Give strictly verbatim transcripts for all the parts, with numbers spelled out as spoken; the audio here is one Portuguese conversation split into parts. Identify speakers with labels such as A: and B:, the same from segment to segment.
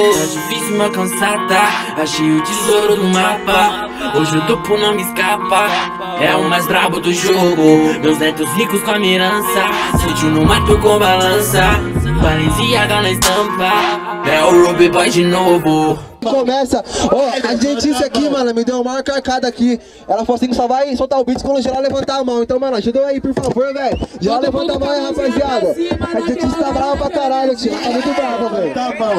A: É difícil me alcançar, tá? Achei o tesouro do mapa. Hoje o duplo não me escapa. É o mais brabo do jogo. Meus netos ricos com a mirança. Sutil no mato com balança. Balenciaga na estampa. É o Ruby Boy de novo.
B: Começa, ó, oh, a gente isso aqui, mano, me deu uma maior carcada aqui. Ela falou assim que só vai soltar o beat quando geral levantar a mão. Então, mano, ajuda eu aí, por favor, velho. Já levanta a mão aí, rapaziada. A gente tá brava pra caralho, tio. Tá muito brava, velho. Tá bom.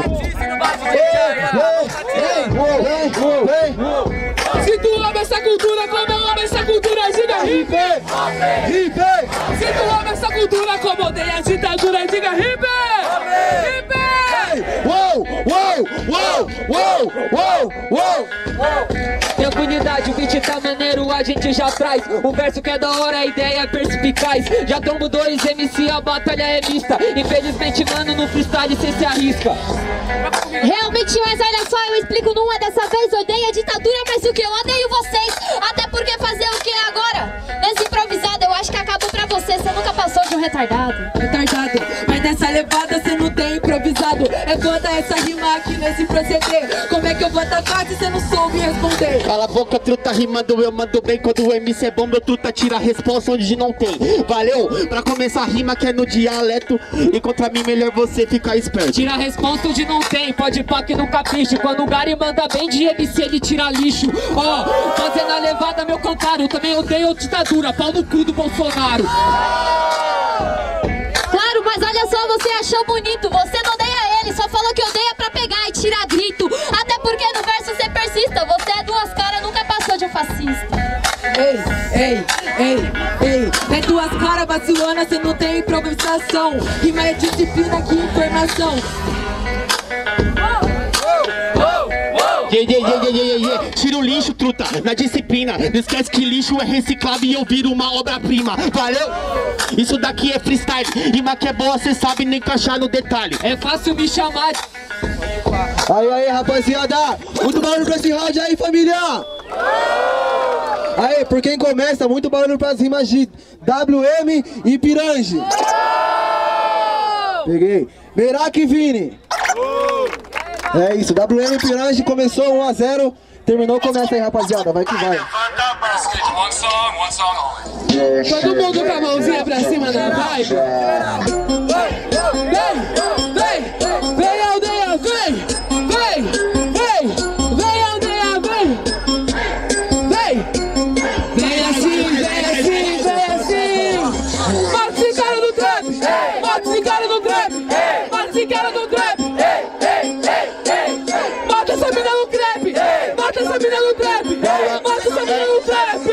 B: Vem, vem,
C: se tu ama essa cultura, como eu amo essa cultura, diga hip!
B: Hip!
C: Se tu ama essa cultura, como odeia a ditadura, diga hip! Hip!
B: Uou, uou, uou, uou, uou, uou.
C: Tranquilidade, o beat tá maneiro, a gente já traz um verso que é da hora, a ideia é perspicaz. Já tombo dois M C, a batalha é mista. Infelizmente, mano, no freestyle cê se arrisca.
D: Realmente, mas olha só, eu explico numa dessa vez. Odeio a ditadura, mas o que eu odeio vocês. Até porque fazer o que agora? Nesse improvisado, eu acho que acabou pra você. Você nunca passou de um retardado.
C: Retardado, mas nessa levada cê não tem improvisado. É foda essa rima aqui nesse proceder. Como é que eu vou atacar se cê não soube responder?
E: Cala a boca, truta, rimando, eu mando bem. Quando o M C é bom, meu truta tira a resposta onde não tem. Valeu? Pra começar a rima que é no dialeto. E contra mim melhor você ficar esperto.
C: Tira a resposta onde não tem, pode pá que não capricho. Quando o Gary manda bem de M C ele tira lixo. Ó, oh, fazendo a levada meu cantaro. Também odeio ditadura, pau no cu do Bolsonaro.
D: Claro, mas olha só, você achou bonito. Você não odeia ele, só falou que odeia pra pegar e tirar grito. Até porque no verso você persista. Você é duas caras, nunca passou de um fascista.
C: Ei, ei, ei, ei. É duas caras vacilona, cê não tem improvisação. Rima é disciplina, que informação.
E: Yeah, yeah, yeah, yeah, yeah, yeah. Tira o lixo, truta, na disciplina. Não esquece que lixo é reciclado e eu viro uma obra-prima. Valeu? Isso daqui é freestyle. Rima que é boa, cê sabe nem encaixar no detalhe.
C: É fácil me chamar.
B: Aí, aí, rapaziada. Muito barulho pra esse round aí, família. Aí, por quem começa, muito barulho pras rimas de W M e Pirange. Peguei. Merak Vini. É isso, W M Pirange começou um a zero, terminou, começa aí, rapaziada, vai que vai.
C: Todo mundo com a mãozinha pra cima na vibe. Vem, vem, vem aldeia, vem, vem, vem, vem aldeia, vem, vem, vem assim, vem assim, vem assim. Mata esse cara no trap, mata esse cara no trap, mata esse cara no trap. Mata essa mina no trap! Mata essa mina no trap! Mata essa mina no trap!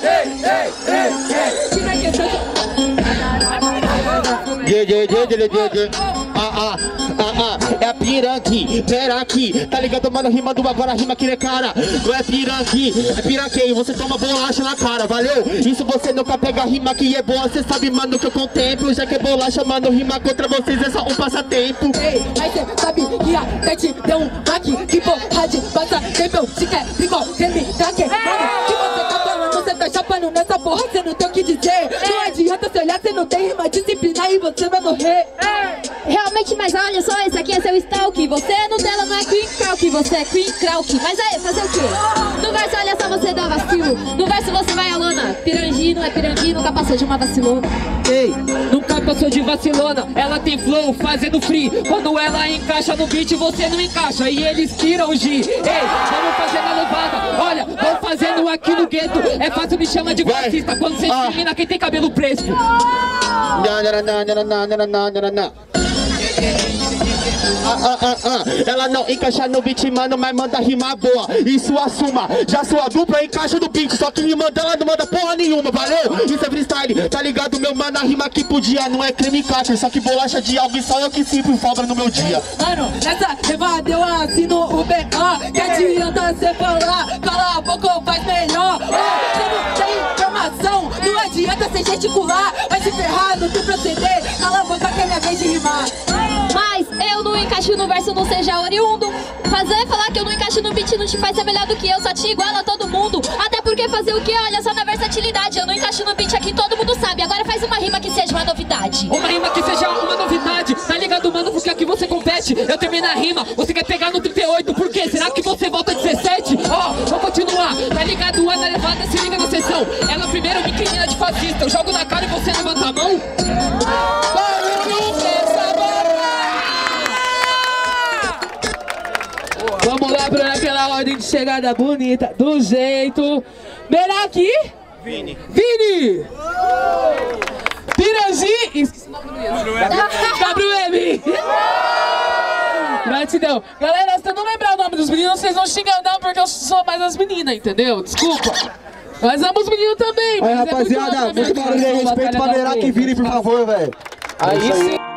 E: Yeah, yeah, yeah, yeah, yeah, yeah. Ah, ah, ah, ah. É a piranque, pera aqui. Tá ligado, mano? Rimando agora, rima que é cara. Não é piranque, é piranquei. Você toma bolacha na cara, valeu? Isso você nunca pega rima que é boa. Cê sabe, mano, que eu contemplo. Já que é bolacha, mano, rima contra vocês é só um passatempo.
C: Ei, aí cê sabe que até te deu um baque. Que porra de passatempo. Se quer, ficou, creme, craque. Mano, que você tá falando, cê tá chapando nessa porra. Cê não tem o que dizer. Não adianta cê olhar, cê não tem rima, disciplina e você vai morrer.
D: Realmente, mas olha só, esse aqui é seu stalk. Você é Nutella, não é Queen Krauk, você é Queen Krauk. Mas aí, fazer o quê? No verso, olha só, você dá vacilo. No verso você vai alona. Pirangi, não é pirangi, nunca passou de uma vacilona.
C: Ei, nunca passou de vacilona. Ela tem flow, fazendo free. Quando ela encaixa no beat, você não encaixa. E eles tiram o G. Ei, vamos fazer na levada. Olha, vamos fazendo aqui no gueto. É fácil, me chama de fascista quando você discrimina quem tem cabelo preso.
E: Não, não, não, não, não, não, não, não, não. Ah, ah, ah, ah. Ela não encaixa no beat, mano, mas manda rima boa. Isso assuma, já sua dupla encaixa no beat. Só que rima dela não manda porra nenhuma, valeu? Isso é freestyle, tá ligado, meu mano? A rima que podia não é creme catcher. Só que bolacha de algo e só eu que sempre sobra no meu dia.
C: Mano, nessa levada eu assino o B A. Que adianta cê falar, cala a boca ou faz melhor. Oh, cê não tem informação, não adianta cê gesticular. Vai se ferrar no teu proceder, cala a boca que é minha vez de rimar.
D: Mas eu não encaixo no verso, não seja oriundo. Fazer falar que eu não encaixo no beat não te faz ser melhor do que eu, só te iguala a todo mundo. Até porque fazer o que? Olha só na versatilidade. Eu não encaixo no beat aqui, todo mundo sabe. Agora faz uma rima que seja uma novidade.
C: Uma rima que seja uma novidade, tá ligado, mano? Porque aqui você compete. dezessete, eu termino a rima, você quer pegar no trinta e oito, por quê? Será que você volta dezessete? Ó, oh, vou continuar, tá ligado? Ana levanta, se liga na sessão. Ela primeiro me inclina de fascista, eu jogo na cara e você levanta a mão. Barulho dessa boca! Vamos lá, Bruno, aquela ordem de chegada bonita, do jeito. Meraki? Vini. Vini! Pirangi! Esqueci o nome do menino. Gabriel M. Gratidão. Galera, se eu não lembrar o nome dos meninos, vocês vão xingar não, porque eu sou mais as meninas, entendeu? Desculpa. Nós amamos os meninos também.
B: Aí, rapaziada, muito barulho aí, respeito pra Meraki e Vini, por favor, velho.
C: Aí sim.